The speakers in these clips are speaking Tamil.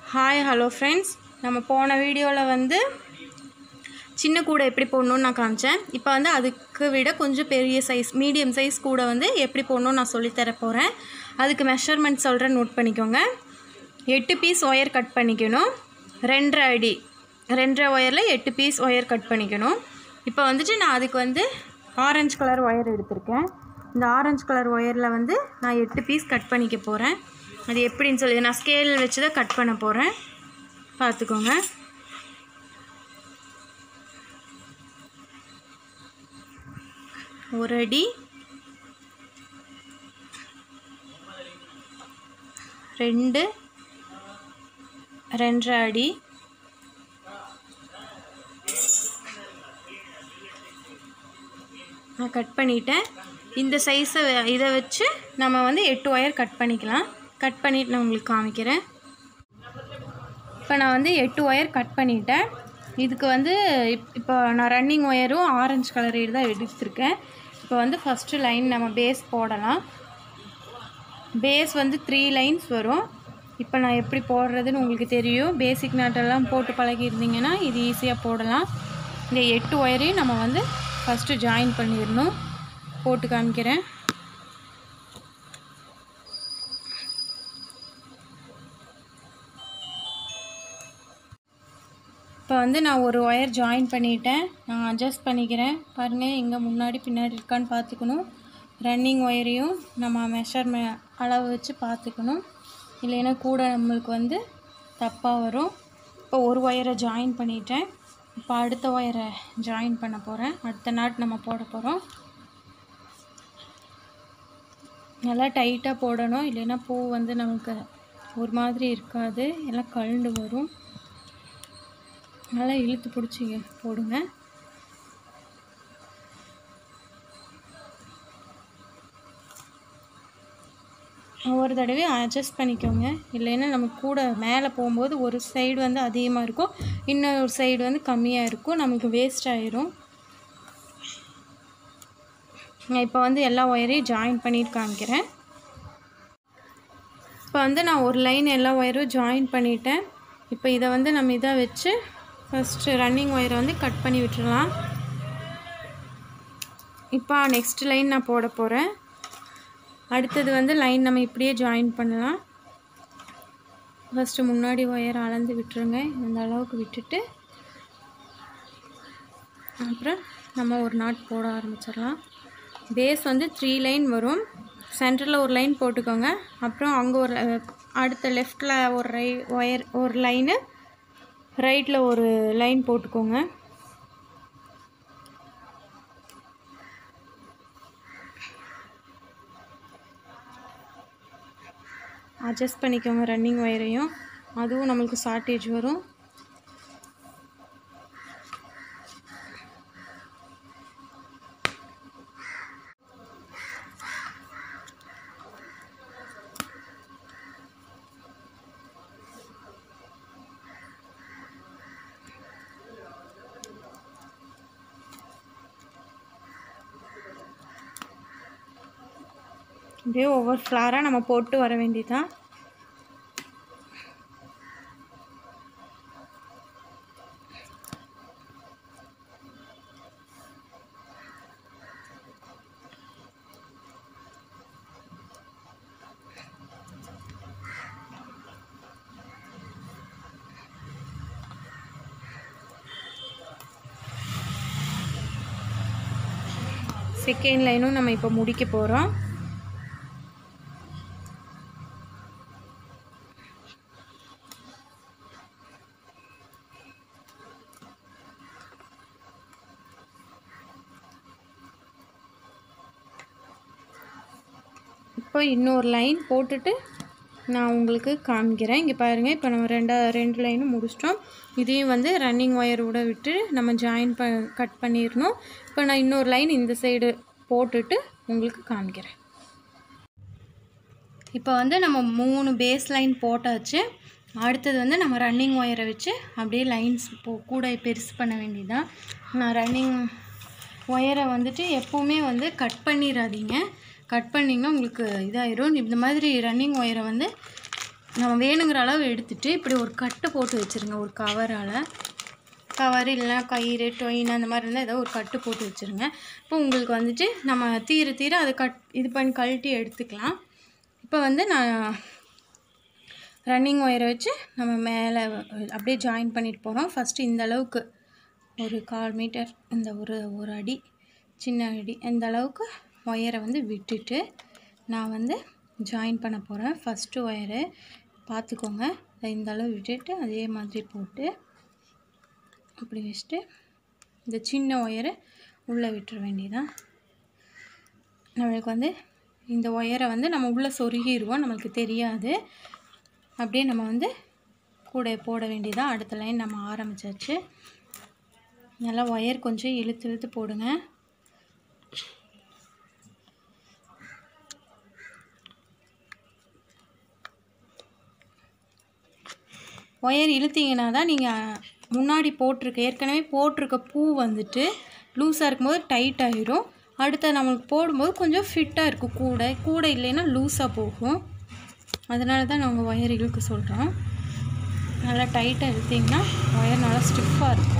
ஹாய் ஹலோ ஃப்ரெண்ட்ஸ், நம்ம போன வீடியோவில் வந்து சின்ன கூடை எப்படி போடணுன்னு நான் காமிச்சேன். இப்போ வந்து அதுக்கு விட கொஞ்சம் பெரிய சைஸ், மீடியம் சைஸ் கூடை வந்து எப்படி போடணுன்னு நான் சொல்லித்தர போகிறேன். அதுக்கு மெஷர்மெண்ட் சொல்கிறேன், நோட் பண்ணிக்கோங்க. 8 பீஸ் ஒயர் கட் பண்ணிக்கணும். 2.5 அடி 2.5 ஒயரில் 8 பீஸ் ஒயர் கட் பண்ணிக்கணும். இப்போ வந்துட்டு நான் அதுக்கு வந்து ஆரஞ்சு கலர் ஒயர் எடுத்திருக்கேன். இந்த ஆரஞ்சு கலர் ஒயரில் வந்து நான் 8 பீஸ் கட் பண்ணிக்க போகிறேன். அது எப்படின்னு சொல்லி நான் ஸ்கேல் வச்சு தான் கட் பண்ண போகிறேன், பார்த்துக்கோங்க. ஒரு அடி, 2, 2.5 அடி, நான் கட் பண்ணிட்டேன். இந்த சைஸை இதை வச்சு நம்ம வந்து 8 ஒயர் கட் பண்ணிக்கலாம். கட் பண்ணிவிட்டு நான் உங்களுக்கு காமிக்கிறேன். இப்போ நான் வந்து 8 ஒயர் கட் பண்ணிட்டேன். இதுக்கு வந்து இப்போ நான் ரன்னிங் ஒயரும் ஆரஞ்சு கலர் தான் எடுத்துருக்கேன். இப்போ வந்து ஃபஸ்ட்டு லைன் நம்ம பேஸ் போடலாம். பேஸ் வந்து 3 லைன்ஸ் வரும். இப்போ நான் எப்படி போடுறதுன்னு உங்களுக்கு தெரியும். பேசிக் நாட்டெல்லாம் போட்டு பழகிருந்தீங்கன்னா இது ஈஸியாக போடலாம். இந்த 8 ஒயரையும் நம்ம வந்து ஃபஸ்ட்டு ஜாயின் பண்ணிடணும். போட்டு காமிக்கிறேன். இப்போ வந்து நான் ஒரு ஒயர் ஜாயின் பண்ணிட்டேன். நான் அட்ஜஸ்ட் பண்ணிக்கிறேன். பாருங்கள், எங்கே முன்னாடி பின்னாடி இருக்கான்னு பார்த்துக்கணும். ரன்னிங் ஒயரையும் நம்ம அளவு வச்சு பார்த்துக்கணும், இல்லைன்னா கூட நம்மளுக்கு வந்து தப்பாக வரும். இப்போ ஒரு ஒயரை ஜாயின் பண்ணிட்டேன். இப்போ அடுத்த ஒயரை ஜாயின் பண்ண போகிறேன். அடுத்த நாட் நம்ம போட போகிறோம். நல்லா டைட்டாக போடணும், இல்லைன்னா பூ வந்து நமக்கு ஒரு மாதிரி இருக்காது, எல்லாம் கழண்டு வரும். நல்லா இழுத்து பிடிச்சி போடுங்க. ஒவ்வொரு தடவையும் அட்ஜஸ்ட் பண்ணிக்கோங்க, இல்லைன்னா நம்ம கூட மேலே போகும்போது ஒரு சைடு வந்து அதிகமாக இருக்கும், இன்னொரு சைடு வந்து கம்மியாக இருக்கும், நமக்கு வேஸ்ட் ஆயிரும். நான் இப்போ வந்து எல்லா ஒயரையும் ஜாயின் பண்ணிட்டு காமிக்கிறேன். இப்போ வந்து நான் ஒரு லைன் எல்லா ஒயரும் ஜாயின் பண்ணிட்டேன். இப்போ இதை வந்து நம்ம இதை வச்சு ஃபஸ்ட்டு ரன்னிங் ஒயரை வந்து கட் பண்ணி விட்டுடலாம். இப்போ நெக்ஸ்ட் லைன் நான் போட போகிறேன். அடுத்தது வந்து லைன் நம்ம இப்படியே ஜாயின் பண்ணலாம். ஃபஸ்ட்டு முன்னாடி ஒயரை அளந்து விட்டுருங்க, இந்த அளவுக்கு விட்டுட்டு அப்புறம் நம்ம ஒரு நாட் போட ஆரம்பிச்சிடலாம். பேஸ் வந்து 3 லைன் வரும். சென்டரில் ஒரு லைன் போட்டுக்கோங்க. அப்புறம் அங்கே ஒரு அடுத்த லெஃப்டில் ஒரு ஒயர் ஒரு லைனு, ரைட்டில் ஒரு லைன் போட்டுக்கோங்க. அட்ஜஸ்ட் பண்ணிக்கோங்க ரன்னிங் ஒயரையும், அதுவும் நம்மளுக்கு ஷார்ட்டேஜ் வரும். இப்படியே ஒவ்வொரு ஃப்ளாராக நம்ம போட்டு வர வேண்டியதான். செகண்ட் லைனும் நம்ம இப்போ முடிக்க போகிறோம். இப்போ இன்னொரு லைன் போட்டுட்டு நான் உங்களுக்கு காமிக்கிறேன். இங்கே பாருங்கள், இப்போ நம்ம ரெண்டு லைனும் முடிச்சிட்டோம். இதையும் வந்து ரன்னிங் ஒயரோட விட்டு நம்ம ஜாயின் கட் பண்ணிடணும். இப்போ நான் இன்னொரு லைன் இந்த சைடு போட்டுட்டு உங்களுக்கு காமிக்கிறேன். இப்போ வந்து நம்ம 3 பேஸ் லைன் போட்டாச்சு. அடுத்தது வந்து நம்ம ரன்னிங் ஒயரை வச்சு அப்படியே லைன்ஸ் கூட பெருசு பண்ண வேண்டியதான். நான் ரன்னிங் ஒயரை வந்துட்டு எப்போவுமே வந்து கட் பண்ணிடாதீங்க. கட் பண்ணிங்கன்னா உங்களுக்கு இதாயிரும். இந்த மாதிரி ரன்னிங் ஒயரை வந்து நம்ம வேணுங்கிற அளவு எடுத்துகிட்டு இப்படி ஒரு கட்டு போட்டு வச்சுருங்க. ஒரு கவரால், கவர் இல்லைனா கயிறு டொயின் அந்த மாதிரி இருந்தால் ஏதோ ஒரு கட்டு போட்டு வச்சுருங்க. இப்போ உங்களுக்கு வந்துட்டு நம்ம தீர அதை இது பண்ணி கழட்டி எடுத்துக்கலாம். இப்போ வந்து நான் ரன்னிங் ஒயரை வச்சு நம்ம மேலே அப்படியே ஜாயின் பண்ணிட்டு போகிறோம். ஃபஸ்ட்டு இந்த அளவுக்கு ஒரு 1/4 மீட்டர், இந்த ஒரு அடி, சின்ன அடி, இந்த அளவுக்கு ஒயரை வந்து விட்டுட்டு நான் வந்து ஜாயின் பண்ண போகிறேன். ஃபஸ்ட்டு ஒயரு பார்த்துக்கோங்க, இந்த அளவு விட்டுட்டு அதே மாதிரி போட்டு அப்படி வச்சுட்டு இந்த சின்ன ஒயரை உள்ளே விட்டுற வேண்டியதான். நம்மளுக்கு வந்து இந்த ஒயரை வந்து நம்ம உள்ளே சொருகிடுவோம், நம்மளுக்கு தெரியாது. அப்படியே நம்ம வந்து கூட போட வேண்டியதான். அடுத்த லைன் நம்ம ஆரம்பிச்சாச்சு. நல்லா ஒயர் கொஞ்சம் இழுத்து போடுங்க. ஒயர் இழுத்தீங்கன்னா தான் நீங்கள் முன்னாடி ஏற்கனவே போட்டிருக்க பூ வந்துட்டு லூஸாக இருக்கும்போது டைட் ஆகிரும். அடுத்த நம்மளுக்கு போடும்போது கொஞ்சம் ஃபிட்டாக இருக்கும். கூட இல்லைன்னா லூஸாக போகும். அதனால தான் நாங்கள் ஒயர் இழுக்க சொல்கிறோம். நல்லா டைட்டாக இழுத்திங்கன்னா ஒயர் நல்லா ஸ்டிஃபாக இருக்கும்.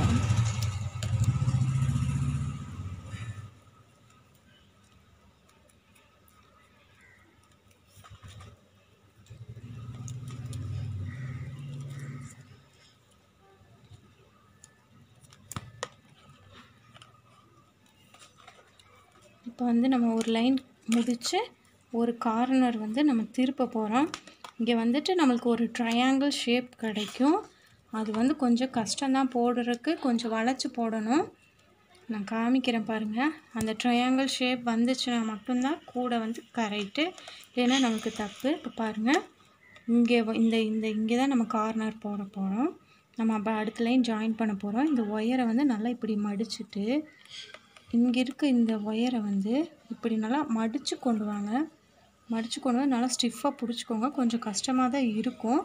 இப்போ வந்து நம்ம ஒரு லைன் முடித்து ஒரு கார்னர் வந்து நம்ம திருப்ப போகிறோம். இங்கே வந்துட்டு நம்மளுக்கு ஒரு ட்ரையாங்கிள் ஷேப் கிடைக்கும். அது வந்து கொஞ்சம் கஷ்டம்தான் போடுறதுக்கு, கொஞ்சம் வளைச்சி போடணும். நான் காமிக்கிறேன் பாருங்கள். அந்த ட்ரையாங்கிள் ஷேப் வந்துச்சுன்னா மட்டும்தான் கூட வந்து கரெக்டு, இல்லைன்னா நமக்கு தப்பு. இப்போ பாருங்கள், இங்கே தான் நம்ம கார்னர் போட போகிறோம். நம்ம அப்போ அடுத்த லைன் ஜாயின் பண்ண போகிறோம். இந்த ஒயரை வந்து நல்லா இப்படி மடிச்சுட்டு இங்கே இருக்க இந்த ஒயரை வந்து இப்படி நல்லா மடித்து கொண்டு வாங்க. மடித்து கொண்டு வந்து நல்லா ஸ்டிஃபாக பிடிச்சிக்கோங்க. கொஞ்சம் கஷ்டமாக தான் இருக்கும்.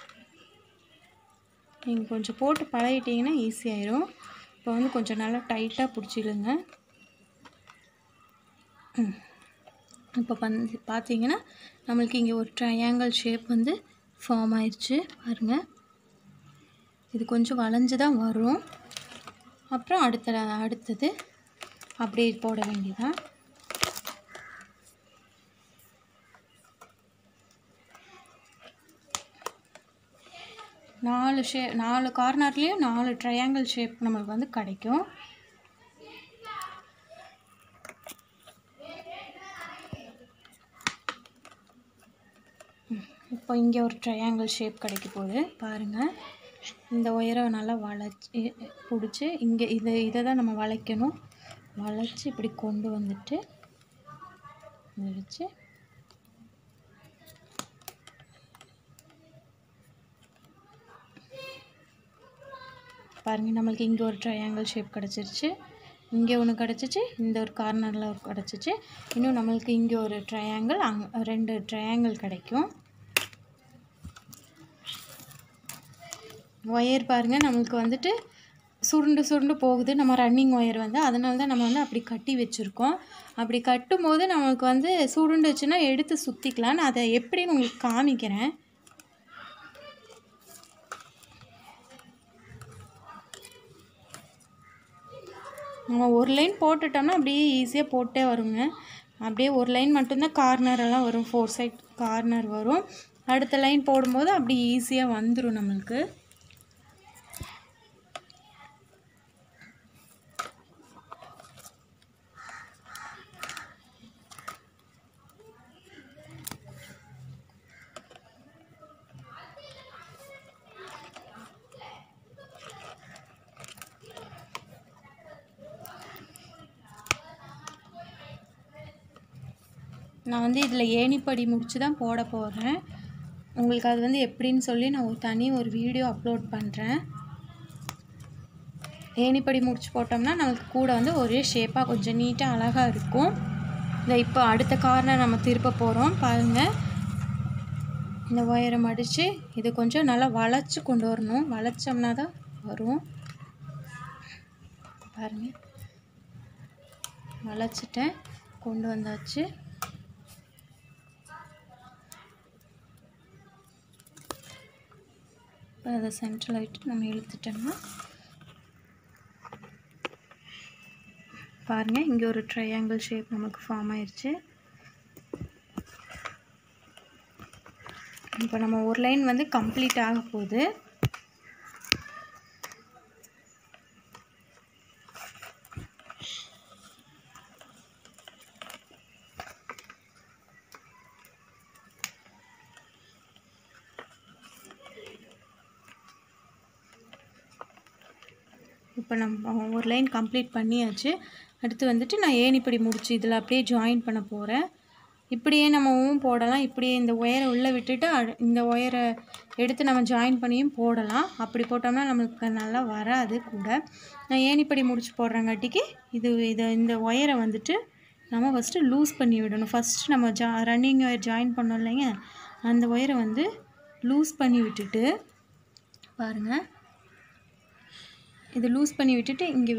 நீங்கள் கொஞ்சம் போட்டு பழகிட்டிங்கன்னா ஈஸியாயிரும். இப்போ வந்து கொஞ்சம் நல்லா டைட்டாக பிடிச்சிடுங்க. இப்போ வந்து பார்த்தீங்கன்னா நம்மளுக்கு இங்கே ஒரு ட்ரையாங்கிள் ஷேப் வந்து ஃபார்ம் ஆயிடுச்சு பாருங்கள். இது கொஞ்சம் வளைஞ்சு தான் வரும். அப்புறம் அடுத்தது அப்படியே போட வேண்டியதான். நாலு கார்னர்லேயும் 4 ட்ரையாங்கிள் ஷேப் நமக்கு வந்து கிடைக்கும். இப்போ இங்கே ஒரு ட்ரையாங்கிள் ஷேப் கிடைக்க போகுது பாருங்கள். இந்த ஒயரை நல்லா வளைச்சி பிடிச்சி இங்கே இதை தான் நம்ம வளைக்கணும். வளைச்சி இப்படி கொண்டு வந்துட்டு வச்சு பாருங்கள், நம்மளுக்கு இங்கே ஒரு ட்ரையாங்கிள் ஷேப் கிடச்சிருச்சு, இங்கே ஒன்று கிடச்சிச்சு, இந்த ஒரு கார்னரில் ஒரு கிடச்சிச்சு. இன்னும் நம்மளுக்கு இங்கே ஒரு ட்ரையாங்கிள், அங்கே 2 ட்ரையாங்கிள் கிடைக்கும். ஒயர் பாருங்கள், நம்மளுக்கு வந்துட்டு சுருண்டு போகுது. நம்ம ரன்னிங் ஒயர் வந்து அதனால தான் நம்ம வந்து அப்படி கட்டி வச்சுருக்கோம். அப்படி கட்டும்போது நம்மளுக்கு வந்து சுருண்டுச்சுன்னா எடுத்து சுற்றிக்கலாம். நான் அதை எப்படின்னு உங்களுக்கு காமிக்கிறேன். நம்ம ஒரு லைன் போட்டுட்டோம்னா அப்படியே ஈஸியாக போட்டே வருங்க. அப்படியே ஒரு லைன் மட்டும்தான் கார்னரெல்லாம் வரும், 4 சைட் கார்னர் வரும். அடுத்த லைன் போடும்போது அப்படி ஈஸியாக வந்துடும் நம்மளுக்கு. நான் வந்து இதில் ஏணிப்படி முடித்து தான் போட போகிறேன். உங்களுக்கு அது வந்து எப்படின்னு சொல்லி நான் ஒரு வீடியோ அப்லோட் பண்ணுறேன். ஏணிப்படி முடிச்சு போட்டோம்னா நமக்கு கூட வந்து ஒரே ஷேப்பாக கொஞ்சம் நீட்டாக அழகாக இருக்கும். இதை இப்போ அடுத்த கார்னர் நம்ம திருப்ப போகிறோம் பாருங்கள். இந்த ஒயரை மடித்து இது கொஞ்சம் நல்லா வளைச்சி கொண்டு வரணும். வளைச்சோம்னா தான் வரும். பாருங்கள், வளைச்சிட்டேன், கொண்டு வந்தாச்சு. அதை சென்டரில் விட்டு நம்ம இழுத்துட்டோம்னா பாருங்கள், இங்கே ஒரு ட்ரையாங்கிள் ஷேப் நமக்கு ஃபார்ம் ஆயிடுச்சு. இப்போ நம்ம ஒரு லைன் வந்து கம்ப்ளீட் ஆக போகுது. இப்போ நம்ம ஒரு லைன் கம்ப்ளீட் பண்ணியாச்சு. அடுத்து வந்துட்டு நான் ஏணிப்படி முடிச்சு இதில் அப்படியே ஜாயின் பண்ண போகிறேன். இப்படியே நம்மவும் போடலாம், இப்படியே இந்த ஒயரை உள்ளே விட்டுட்டு இந்த ஒயரை எடுத்து நம்ம ஜாயின் பண்ணியும் போடலாம். அப்படி போட்டோம்னா நம்மளுக்கு நல்லா வராது கூட. நான் ஏணிப்படி முடிச்சு போடுறங்காட்டிக்கு இந்த ஒயரை வந்துட்டு நம்ம ஃபஸ்ட்டு லூஸ் பண்ணி விடணும். ஃபஸ்ட்டு நம்ம ரன்னிங் ஒயர் ஜாயின் பண்ணோம் இல்லைங்க, அந்த ஒயரை வந்து லூஸ் பண்ணி விட்டுட்டு பாருங்கள், இது லூஸ் பண்ணி விட்டுட்டு இங்கே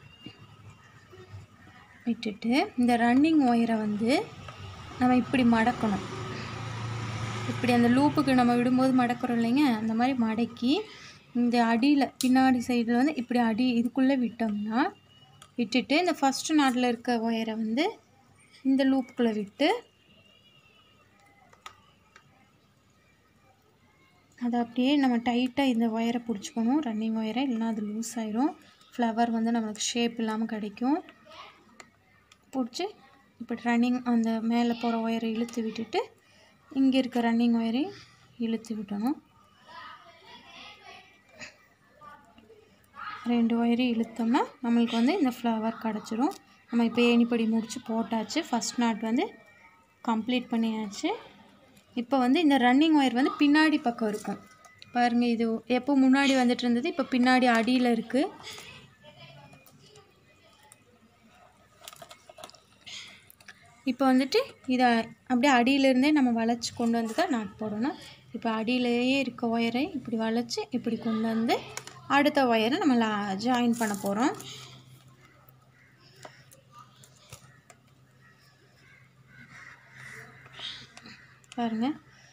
விட்டுட்டு இந்த ரன்னிங் ஒயரை வந்து நம்ம இப்படி மடக்கணும். இப்படி அந்த லூப்புக்கு நம்ம விடும்போது மடக்கிறோம் இல்லைங்க, அந்த மாதிரி மடக்கி இந்த அடியில் பின்னாடி சைடில் வந்து இப்படி இதுக்குள்ளே விட்டுட்டு இந்த ஃபஸ்ட்டு நாட்டில் இருக்க ஒயரை வந்து இந்த லூப்புக்குள்ளே விட்டு அதை அப்படியே நம்ம டைட்டாக இந்த ஒயரை பிடிச்சிக்கணும், ரன்னிங் ஒயரை, இல்லைனா அது லூஸ் ஆயிரும். ஃப்ளவர் வந்து நம்மளுக்கு ஷேப் இல்லாமல் கிடைக்கும். பிடிச்சி இப்படி ரன்னிங் அந்த மேலே போகிற ஒயரை இழுத்து விட்டுட்டு இங்கே இருக்க ரன்னிங் ஒயரையும் இழுத்து விட்டணும். 2 ஒயரையும் இழுத்தோம்னா நம்மளுக்கு வந்து இந்த ஃப்ளவர் கிடச்சிரும். நம்ம இப்போ ஏணிப்படி முடிச்சு போட்டாச்சு. ஃபஸ்ட் நாட் வந்து கம்ப்ளீட் பண்ணியாச்சு. இப்போ வந்து இந்த ரன்னிங் ஒயர் வந்து பின்னாடி பக்கம் இருக்கும் பாருங்கள். இது எப்போ முன்னாடி வந்துட்டு இருந்தது, இப்போ பின்னாடி அடியில் இருக்குது. இப்போ வந்துட்டு இதை அப்படியே அடியிலேருந்தே நம்ம வளைச்சி கொண்டு வந்து தான் நாட் போடணும். இப்போ அடியிலேயே இருக்க ஒயரை இப்படி வளைச்சி இப்படி கொண்டு வந்து அடுத்த ஒயரை நம்ம ஜாயின் பண்ண போகிறோம். பாருங்கள்,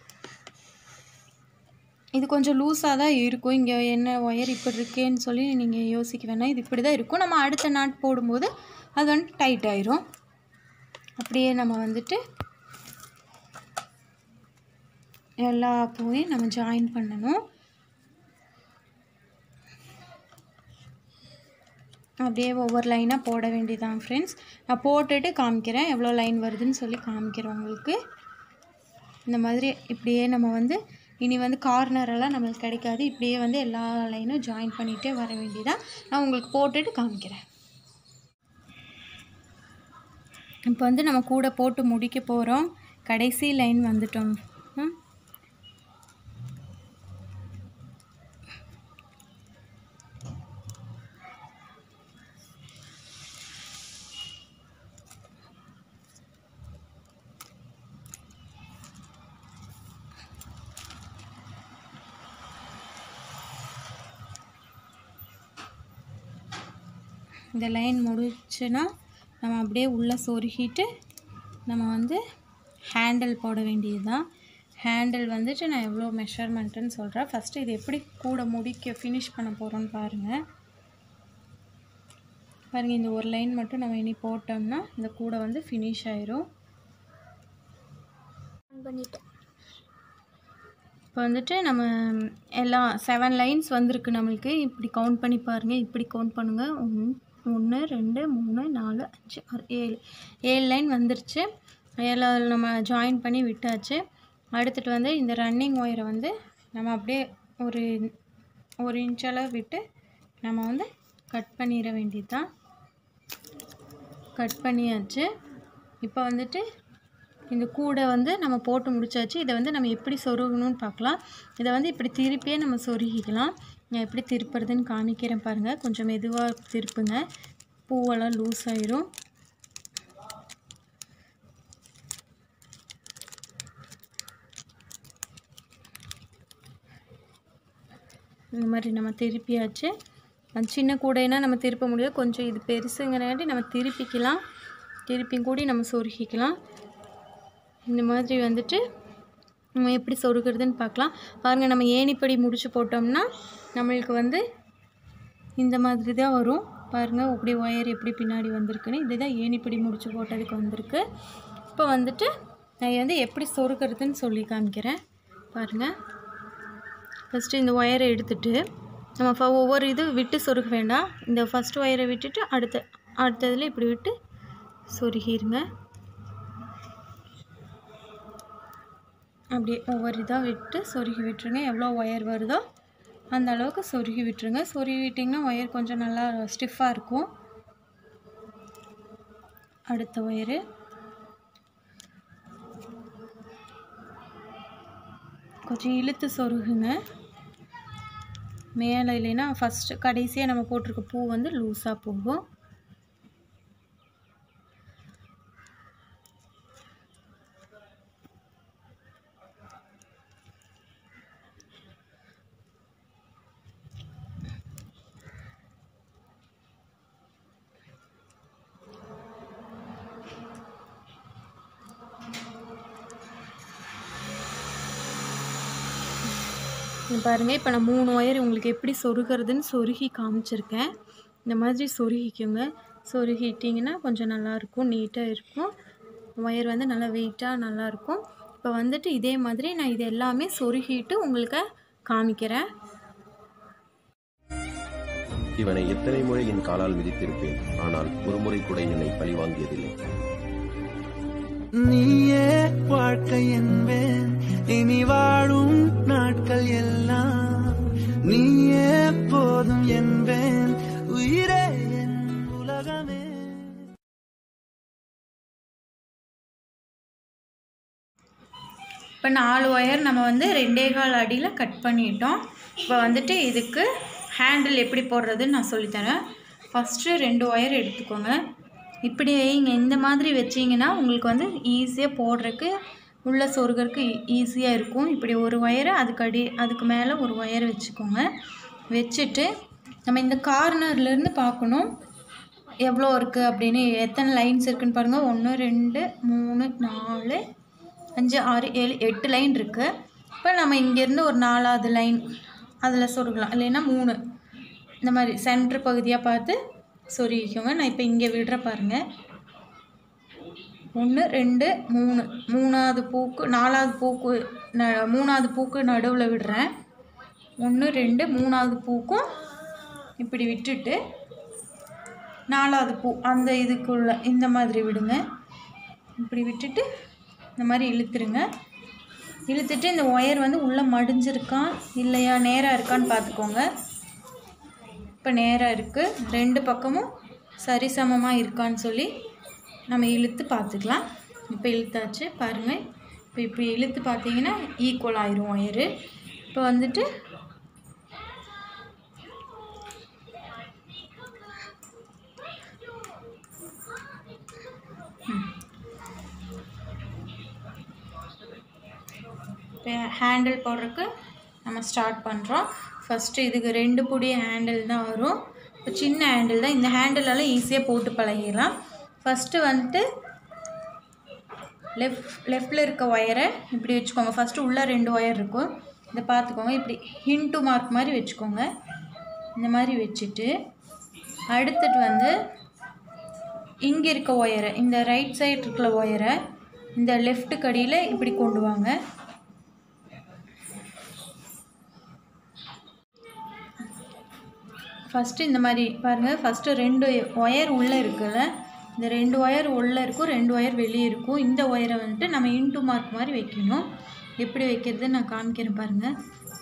இது கொஞ்சம் லூஸாக தான் இருக்கும். இங்கே என்ன ஒயர் இப்படி இருக்கேன்னு சொல்லி நீங்கள் யோசிக்க வேணாம், இது இப்படி தான் இருக்கும். நம்ம அடுத்த நாட் போடும்போது அது வந்து டைட் ஆயிரும். அப்படியே நம்ம வந்துட்டு எல்லா பூவையும் நம்ம ஜாயின் பண்ணணும். அப்படியே ஒவ்வொரு லைனாக போட வேண்டியதான் ஃப்ரெண்ட்ஸ். நான் போட்டுட்டு காமிக்கிறேன், எவ்வளோ லைன் வருதுன்னு சொல்லி காமிக்கிறேன் உங்களுக்கு. இந்த மாதிரி இப்படியே நம்ம வந்து இனி வந்து கார்னரெல்லாம் நம்மளுக்கு கிடைக்காது. இப்படியே வந்து எல்லா லைனும் ஜாயின் பண்ணிகிட்டே வர வேண்டியதான். நான் உங்களுக்கு போட்டுட்டு காமிக்கிறேன். இப்போ வந்து நம்ம கூட போட்டு முடிக்க போகிறோம். கடைசி லைன் வந்துட்டோம். இந்த லைன் முடிச்சுன்னா நம்ம அப்படியே உள்ளே சொருகிட்டு நம்ம வந்து ஹேண்டில் போட வேண்டியது தான். ஹேண்டில் வந்துட்டு நான் எவ்வளோ மெஷர்மெண்ட்டுன்னு சொல்கிறேன். ஃபஸ்ட்டு இது எப்படி கூட முடிக்க ஃபினிஷ் பண்ண போகிறோன்னு பாருங்கள். இந்த ஒரு லைன் மட்டும் நம்ம இனி போட்டோம்னா இந்த கூட வந்து ஃபினிஷ் ஆயிரும். இப்போ வந்துட்டு நம்ம எல்லாம் 7 லைன்ஸ் வந்திருக்கு நம்மளுக்கு. இப்படி கவுண்ட் பண்ணி பாருங்கள், இப்படி கவுண்ட் பண்ணுங்கள். 1 2 3 4 5 6 7 லைன் வந்துருச்சு. 7 நம்ம ஜாயின் பண்ணி விட்டாச்சு. அடுத்துட்டு வந்து இந்த ரன்னிங் ஒயரை வந்து நம்ம அப்படியே ஒரு இன்ச் அளவு விட்டு நம்ம வந்து கட் பண்ணிட வேண்டியது தான். கட் பண்ணியாச்சு. இப்போ வந்துட்டு இந்த கூடை வந்து நம்ம போட்டு முடிச்சாச்சு. இதை வந்து நம்ம எப்படி சொருகணும்னு பார்க்கலாம். இதை வந்து இப்படி திருப்பியே நம்ம சொருகிக்கலாம். நான் எப்படி திருப்புறதுன்னு காமிக்கிறேன் பாருங்கள். கொஞ்சம் மெதுவாக திருப்புங்க, பூவெல்லாம் லூஸ் ஆயிரும். இந்த மாதிரி நம்ம திருப்பியாச்சு. அந்த சின்ன கூடைனா நம்ம திருப்ப முடியாது, கொஞ்சம் இது பெருசுங்கிறனாட்டி நம்ம திருப்பிக்கலாம். திருப்பி கூடி நம்ம சொருகிக்கலாம். இந்த மாதிரி வந்துட்டு நம்ம எப்படி சொருகிறதுன்னு பார்க்கலாம். பாருங்கள், நம்ம ஏணிப்படி முடிச்சு போட்டோம்னா நம்மளுக்கு வந்து இந்த மாதிரி தான் வரும். பாருங்கள் இப்படி ஒயர் எப்படி பின்னாடி வந்திருக்குன்னு. இதுதான் ஏணிப்படி முடிச்சு போட்டதுக்கு வந்திருக்கு. இப்போ வந்துட்டு நான் வந்து எப்படி சொருகிறதுன்னு சொல்லி காமிக்கிறேன். பாருங்கள், ஃபஸ்ட்டு இந்த ஒயரை எடுத்துகிட்டு நம்ம ஒவ்வொரு இது விட்டு சொருக வேண்டாம். இந்த ஃபஸ்ட்டு ஒயரை விட்டுட்டு அடுத்ததில் இப்படி விட்டு சொருகிருங்க. அப்படியே ஒவ்வொரு இதாக விட்டு சொருகி விட்டுருங்க. எவ்வளோ ஒயர் வருதோ அந்த அளவுக்கு சொருகி விட்டுருங்க. சொருகி விட்டிங்கன்னா ஒயர் கொஞ்சம் நல்லா ஸ்டிஃபாக இருக்கும். அடுத்த ஒயரு கொஞ்சம் இழுத்து சொருகுங்க மேலே, இல்லைன்னா ஃபஸ்ட்டு கடைசியாக நம்ம போட்டிருக்க பூ வந்து லூஸாக போகும். பாருங்கள், இப்போ நான் 3 ஒயர் உங்களுக்கு எப்படி சொருகிறதுன்னு சொருகி காமிச்சிருக்கேன். இந்த மாதிரி சொருகிக்கோங்க. சொருகிட்டிங்கன்னா கொஞ்சம் நல்லாயிருக்கும், நீட்டாக இருக்கும். ஒயர் வந்து நல்லா வெயிட்டாக நல்லாயிருக்கும். இப்போ வந்துட்டு இதே மாதிரி நான் இது எல்லாமே சொருகிட்டு உங்களுக்கு காமிக்கிறேன். இவனை எத்தனை முறை என் காலால் மிதித்திருப்பேன், ஆனால் ஒரு முறை கூட என்னை பழிவாங்கியதில்லை. நீயே வாழ்க்கை என்பேன், இனி வாழும் நாட்கள் எல்லாம் நீயே போதும் என்பேன், உயிரே என் உலகமே. இப்போ 4 ஒயர் நம்ம வந்து 2.25 அடியில் கட் பண்ணிட்டோம். இப்போ வந்துட்டு இதுக்கு ஹேண்டில் எப்படி போடுறதுன்னு நான் சொல்லித்தரேன். ஃபஸ்ட்டு 2 ஒயர் எடுத்துக்கோங்க. இப்படி வைங்க. இந்த மாதிரி வச்சிங்கன்னா உங்களுக்கு வந்து ஈஸியாக போடுறதுக்கு உள்ளே சொருகிறதுக்கு ஈஸியாக இருக்கும். இப்படி ஒரு ஒயரை அதுக்கு மேலே ஒரு ஒயர் வச்சுக்கோங்க. வச்சுட்டு நம்ம இந்த கார்னர்லேருந்து பார்க்கணும் எவ்வளோ இருக்குது அப்படின்னு, எத்தனை லைன்ஸ் இருக்குதுன்னு பாருங்கள். 1 2 3 4 5 6 7 8 லைன் இருக்குது. இப்போ நம்ம இங்கேருந்து ஒரு 4வது லைன் அதில் சொருகலாம், இல்லைன்னா 3 இந்த மாதிரி சென்ட்ரு பகுதியாக பார்த்து சொருகிக்கோங்க. நான் இப்போ இங்கே விடுற பாருங்கள். 1 2 3 3வது பூக்கு 4வது பூக்கு 3வது பூக்கு நடுவில் விடுறேன். 1 2 3வது பூக்கும் இப்படி விட்டுட்டு 4வது பூ அந்த இதுக்குள்ளே இந்த மாதிரி விடுங்க. இப்படி விட்டுட்டு இந்த மாதிரி இழுத்துருங்க. இழுத்துட்டு இந்த ஒயர் வந்து உள்ளே மடிஞ்சிருக்கா இல்லையா, நேராக இருக்கான்னு பார்த்துக்கோங்க. இப்போ நேராக இருக்குது. 2 பக்கமும் சரிசமமாக இருக்கான்னு சொல்லி நம்ம இழுத்து பார்த்துக்கலாம். இப்போ இழுத்தாச்சு பாருங்கள். இப்போ இப்படி இழுத்து பார்த்தீங்கன்னா ஈக்குவல் ஆயிரும் ஒயரு. இப்போ வந்துட்டு ஹேண்டில் போடுறதுக்கு நம்ம ஸ்டார்ட் பண்ணுறோம். ஃபஸ்ட்டு இதுக்கு 2 புடி ஹேண்டில் தான் வரும். இப்போ சின்ன ஹேண்டில் தான். இந்த ஹேண்டிலெல்லாம் ஈஸியாக போட்டு பழகிடலாம். ஃபஸ்ட்டு வந்துட்டு லெஃப்டில் இருக்க ஒயரை இப்படி வச்சுக்கோங்க. ஃபஸ்ட்டு உள்ளே 2 ஒயர் இருக்கும், இதை பார்த்துக்கோங்க. இப்படி ஹிண்ட்டு மார்க் மாதிரி வச்சுக்கோங்க. இந்த மாதிரி வச்சுட்டு அடுத்துட்டு வந்து இங்கே இருக்க ஒயரை, இந்த ரைட் சைடு இருக்கிற ஒயரை இந்த லெஃப்ட்டு கடியில் இப்படி கொண்டு வாங்க. ஃபஸ்ட்டு இந்த மாதிரி பாருங்கள். ஃபஸ்ட்டு 2 ஒயர் உள்ளே இருக்குல்ல, இந்த 2 ஒயர் உள்ளே இருக்கும், 2 ஒயர் வெளியே இருக்கும். இந்த ஒயரை வந்துட்டு நம்ம இன்ட்டு மார்க் மாதிரி வைக்கணும். எப்படி வைக்கிறது நான் காமிக்கிறேன் பாருங்கள்.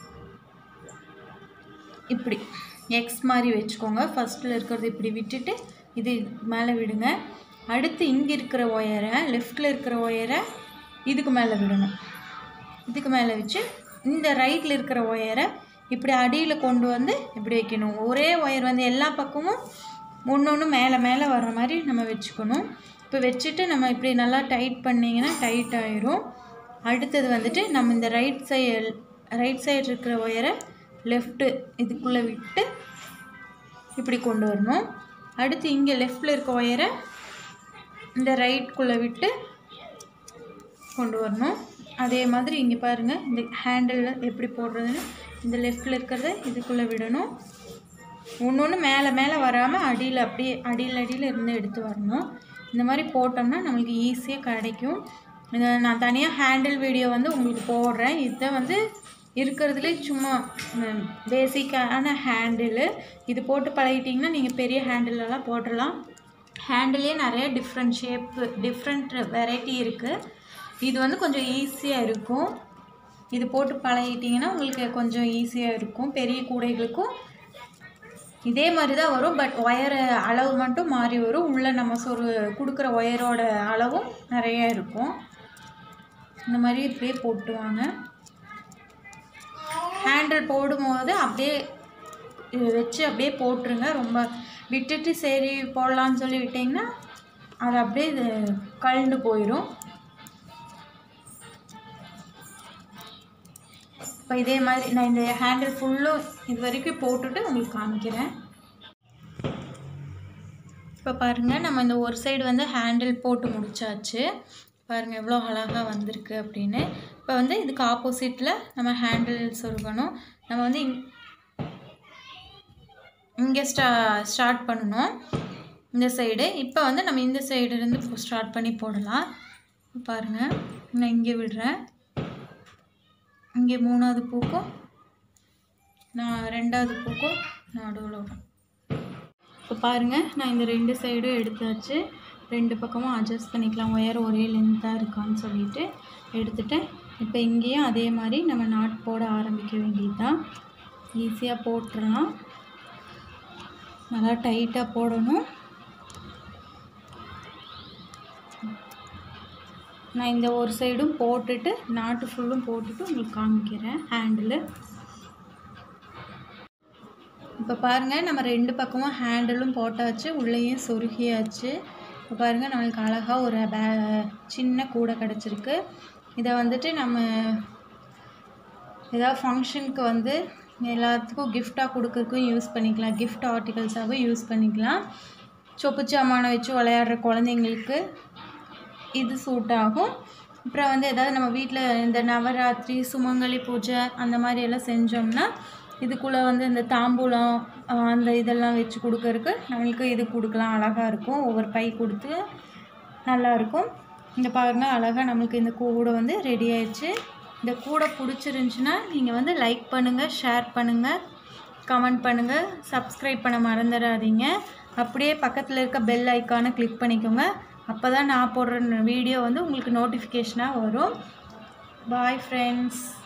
இப்படி எக்ஸ் மாதிரி வச்சுக்கோங்க. ஃபஸ்ட்டில் இருக்கிறது இப்படி விட்டுட்டு இது மேலே விடுங்க. அடுத்து இங்கே இருக்கிற ஒயரை, லெஃப்டில் இருக்கிற ஒயரை இதுக்கு மேலே விடணும். இதுக்கு மேலே வச்சு இந்த ரைட்டில் இருக்கிற ஒயரை இப்படி அடியில் கொண்டு வந்து இப்படி வைக்கணும். ஒரே ஒயர் வந்து எல்லா பக்கமும் ஒன்று மேலே மேலே வர்ற மாதிரி நம்ம வச்சுக்கணும். இப்போ வச்சுட்டு நம்ம இப்படி நல்லா டைட் பண்ணிங்கன்னா டைட் ஆயிரும். அடுத்தது வந்துட்டு நம்ம இந்த ரைட் சைடு இருக்கிற ஒயரை லெஃப்ட்டு இதுக்குள்ளே விட்டு இப்படி கொண்டு வரணும். அடுத்து இங்கே லெஃப்டில் இருக்க ஒயரை இந்த ரைட்குள்ளே விட்டு கொண்டு வரணும். அதே மாதிரி இங்கே பாருங்கள், இந்த ஹேண்டில் எப்படி போடுறதுன்னு இந்த லெஃப்டில் இருக்கிறத இதுக்குள்ளே விடணும். ஒன்று மேலே மேலே வராமல் அடியில் அப்படியே அடியில் இருந்து எடுத்து வரணும். இந்த மாதிரி போட்டோம்னா நம்மளுக்கு ஈஸியாக கிடைக்கும். நான் தனியாக ஹேண்டில் வீடியோ வந்து உங்களுக்கு போடுறேன். இதை வந்து இருக்கிறதுலே சும்மா பேசிக்கான ஹேண்டிலு. இது போட்டு பழகிட்டிங்கன்னா நீங்கள் பெரிய ஹேண்டிலெல்லாம் போட்டுடலாம். ஹேண்டிலே நிறைய டிஃப்ரெண்ட் ஷேப்பு, டிஃப்ரெண்ட் வெரைட்டி இருக்குது. இது வந்து கொஞ்சம் ஈஸியாக இருக்கும். இது போட்டு பழகிட்டிங்கன்னா உங்களுக்கு கொஞ்சம் ஈஸியாக இருக்கும். பெரிய கூடைகளுக்கும் இதே மாதிரி தான் வரும். பட் ஒயர் அளவு மட்டும் மாறி வரும். உள்ளே நம்ம கொடுக்குற ஒயரோட அளவும் நிறையா இருக்கும். இந்த மாதிரி இப்படியே போட்டுவாங்க. ஹேண்டில் போடும்போது அப்படியே வச்சு அப்படியே போட்டுருங்க. ரொம்ப விட்டுட்டு சரி போடலான்னு சொல்லி விட்டிங்கன்னா அது அப்படியே இது கழண்டு போயிடும். இப்போ இதே மாதிரி நான் இந்த ஹேண்டில் ஃபுல்லும் இது வரைக்கும் போட்டுட்டு உங்களுக்கு காமிக்கிறேன். இப்போ பாருங்கள், நம்ம இந்த ஒரு சைடு வந்து ஹேண்டில் போட்டு முடிச்சாச்சு. பாருங்கள் எவ்வளோ அழகாக வந்திருக்கு அப்படின்னு. இப்போ வந்து இதுக்கு ஆப்போசிட்டில் நம்ம ஹேண்டில் சொருகணும். நம்ம வந்து இங்கே ஸ்டார்ட் பண்ணணும் இந்த சைடு. இப்போ வந்து நம்ம இந்த சைடுலேருந்து ஸ்டார்ட் பண்ணி போடலாம். பாருங்கள், நான் இங்கே விடுறேன். இங்கே 3வது பூக்கும் நான் 2வது பூக்கும் நடுவில் வரும். இப்போ பாருங்கள், நான் இந்த 2 சைடும் எடுத்தாச்சு. 2 பக்கமும் அட்ஜஸ்ட் பண்ணிக்கலாம். ஒயர் ஒரே லென்த்தாக இருக்கான்னு சொல்லிட்டு எடுத்துட்டேன். இப்போ இங்கேயும் அதே மாதிரி நம்ம நாட் போட ஆரம்பிக்க வேண்டியது தான். ஈஸியாக போட்டுடலாம். நல்லா டைட்டாக போடணும். நான் இந்த ஒரு சைடும் போட்டுட்டு நாட்டு ஃபுல்லும் போட்டுட்டு உங்களுக்கு காமிக்கிறேன் ஹேண்டில். இப்போ பாருங்கள், நம்ம 2 பக்கமும் ஹேண்டிலும் போட்டாச்சு, உள்ளேயும் சொருகியாச்சு. இப்போ பாருங்கள், நம்மளுக்கு அழகாக ஒரு சின்ன கூடை கிடச்சிருக்கு. இதை வந்துட்டு நம்ம ஏதாவது ஃபங்க்ஷனுக்கு வந்து எல்லாத்துக்கும் கிஃப்டாக கொடுக்கறதுக்கும் யூஸ் பண்ணிக்கலாம். கிஃப்ட் ஆர்டிகல்ஸாகவும் யூஸ் பண்ணிக்கலாம். சொப்பு சாமானை வச்சு விளையாடுற குழந்தைங்களுக்கு இது சூட் ஆகும். அப்புறம் வந்து எதாவது நம்ம வீட்டில் இந்த நவராத்திரி, சுமங்கலி பூஜை அந்த மாதிரி எல்லாம் செஞ்சோம்னா இதுக்குள்ளே வந்து இந்த தாம்பூலம் அந்த இதெல்லாம் வச்சு கொடுக்கறதுக்கு நம்மளுக்கு இது கொடுக்கலாம். அழகாக இருக்கும். ஒவ்வொரு பை கொடுத்து நல்லாயிருக்கும். இந்த பாருங்கள், அழகாக நம்மளுக்கு இந்த கூடை வந்து ரெடி ஆயிடுச்சு. இந்த கூடை பிடிச்சிருந்துச்சின்னா நீங்கள் வந்து லைக் பண்ணுங்கள், ஷேர் பண்ணுங்கள், கமெண்ட் பண்ணுங்கள், சப்ஸ்கிரைப் பண்ண மறந்துடாதீங்க. அப்படியே பக்கத்தில் இருக்க பெல் ஐக்கானை கிளிக் பண்ணிக்கோங்க. அப்போ தான் நான் போடுற வீடியோ வந்து உங்களுக்கு நோட்டிஃபிகேஷனாக வரும். Bye friends.